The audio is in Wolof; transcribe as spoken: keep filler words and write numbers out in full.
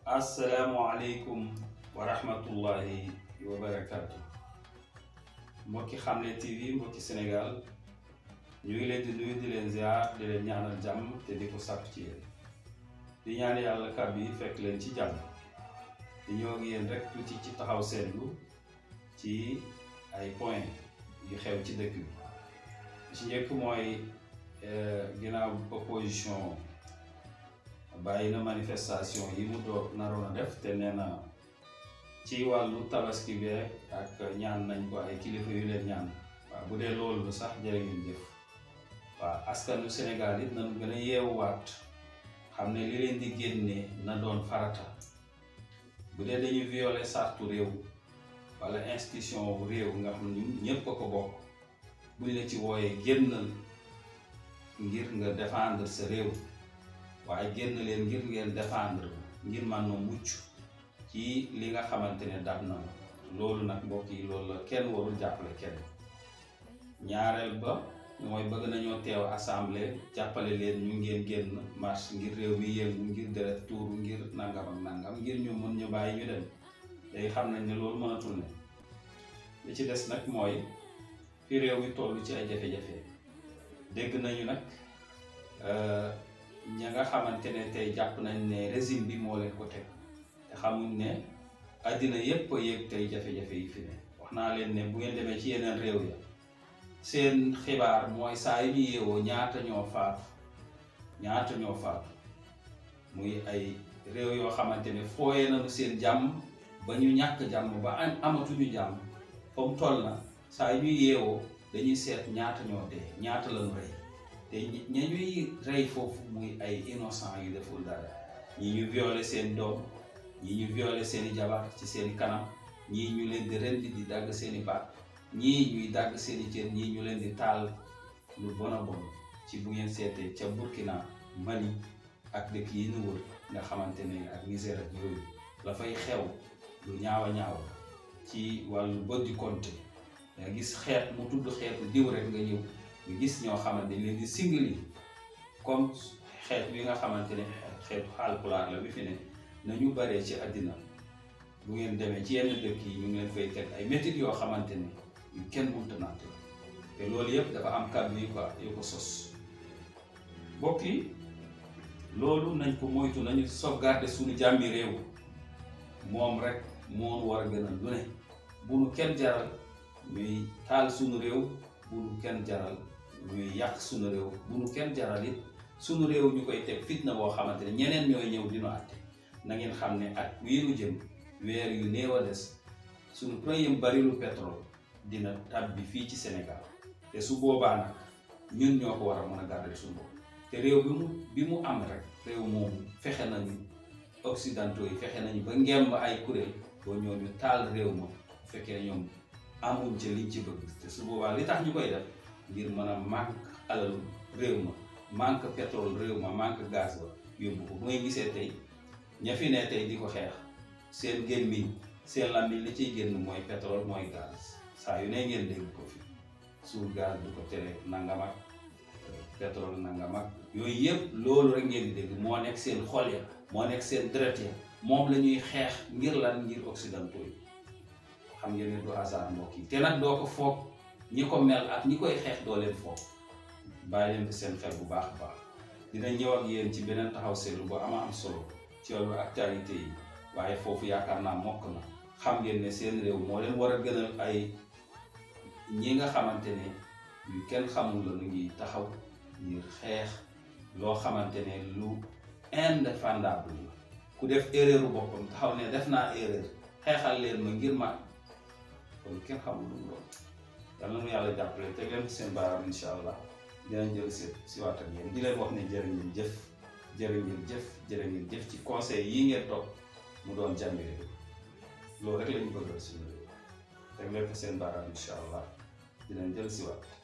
asalaamualeykum wa rahmatullahi wa barakaatu mbokki Xamle T V mbokki Sénégal ñu ngi leen di nuyu di leen ziar di leen ñaanal jàmm te di ko sàkku ci yéen di ñaan yàlla kàddu yi fekk leen ci jàmm di ñëw ak yéen rek tuuti ci taxaw seetlu ci ay point yu xew ci dëkk bi ci njëkk mooy ginnaaw opposition bàyyi na manifestation yi mu doo naroon a def te nee na ci wàllu tabaski bi ak ñaan nañ ko ay kilifa yu leen ñaan waaw bu dee loolu sax jërë ngeen jëf waaw askanu Sénégal it nañu gën a yeewuwaat xam ne li leen di génne na doon farata bu dee dañuy violer sartu réew wala institution bu réew nga xam ne ñépp a ko bokk buñ la ci wooyee génnal ngir nga défendre sa réew waaye génn leen ngir ngeen défendre ngir man na mucc ci li nga xamante ne dab na loolu nag mbokk yi loolu la kenn warul jàppale kenn ñaareel ba mooy bëgg nañoo teew assemblée jàppale leen ñu ngeen génn marche ngir réew mi yëngu ngir deret tuuru ngir nangam ak nangam ngir ñu mën ñu bàyyi ñu dem day xam nañ ne loolu mënatul ne li ci des nag mooy fi réew mi toll ci ay jafe-jafe dégg nañu nag ña nga xamante ne tey jàpp nañ ne régime bi moo leen ko teg te xamuñ ne àddina yépp a yéeg tey jafe-jafe yi fi ne wax naa leen ne bu ngeen demee ci yeneen réew ya seen xibaar mooy saa yi ñu yeewoo ñaata ñoo faatu ñaata ñoo faatu muy ay réew yoo xamante ne fooyee nañu seen jàmm ba ñu ñàkk jàmm ba amatuñu jàmm comme toll na saa yi ñu yeewoo dañuy seet ñaata ñoo dee ñaata lañu rey te ña ñuy rey foofu muy ay innocent yu deful dara ñii ñu violer seen doom ñii ñu violer seeni jabar ci seeni kanam ñii ñu leen di rendi di dagg seeni baat ñii ñuy dagg seeni cër ñii ñu leen di taal lu bon a bon ci bu ngeen seetee ca Burkina Mali ak dëkk yi ñu wër nga xamante ne ak Niger ak yooyu la fay xew lu ñaaw a ñaaw ci wàllu boddi konte nga gis xeet mu tudd xeetu diw rek nga ñëw ñu gis ñoo xamante ne leen di singali comme xeet wi nga xamante ne xeetu Haalpulaar la bi fi ne nañu baree ci àddina bu ngeen demee ci yenn dëkk yi ñu ngi leen fay teg ay métit yoo xamante ne yu kenn mënta natt la te loolu yëpp dafa am kàddu yu ko yu ko sos mbokk yi loolu nañ ko moytu nañu sauvegarder suñu jàmmi réew moom rek moo war a gën a lu ne bu nu kenn jaral ñuy taal suñu réew bu nu kenn jaral ñuy yàq suñu réew bu nu kenn jaral it suñu réew ñu koy teg fitna boo xamante ne ñeneen ñooy ñëw dinu àtte na ngeen xam ne ak wii nu jëm weer yu néew a des suñu premier barilu pétrole dina tàbbi fii ci Sénégal te su boobaa nag ñun ñoo ko war a mën a garder suñu bopp te réew bi mu bi mu am rek réew moomu fexe nañu occidentaux yi fexe nañu ba ngemb ay kuréel boo ñooñu taal réew ma bu fekkee ñoom amuñ ci liñ ci bëgg te su boobaa li tax ñu koy def ngir mën a manque alalu réew ma manque pétrole réew ma manque gaz ba yóbbu ko bu ngay gisee tey ña fi ne tey di ko xeex seen gémmiñ seen làmmiñ li ciy génn mooy pétrole mooy gaz saa yu ne ngeen dégg ko fi suul gaz du ko tere nangam ak pétrole nangam ak yooyu yëpp loolu rek ngeen di dégg moo nekk seen xol ya moo nekk seen deret ya moom la ñuy xeex ngir lan ngir occidentaux yi xam ngeen ne du hasard mbokk yi te nag doo ko foog ñi ko mel ak ñi koy xeex doo leen foog bàyyi leen fi seen xel bu baax a baax dina ñëw ak yéen ci beneen taxaw seetlu bu ama am solo ci wàllu actualité yi waaye foofu yaakaar naa mokk na xam ngeen ne seen réew moo leen war a gënal ay ñi nga xamante ne yu kenn xamul la nu ngi taxaw ngir xeex loo xamante ne lu indéfendable la ku def erreur boppam taxaw ne def naa erreur xeexal leen ma ngir ma kon kenn xamul lu mu doon yàlla na yàlla jàppale teg leen seen baaraam incha allah dinañ jël si si waat ak yéen di leen wax ne jërë ngeen jëf jërë ngeen jëf jërë ngeen jëf ci conseil yi ngeen toog mu doon jàmmi réew loolu rek la ñu bëggal suñu réew teg leen seen baaraam incha allah dinañ jël si waat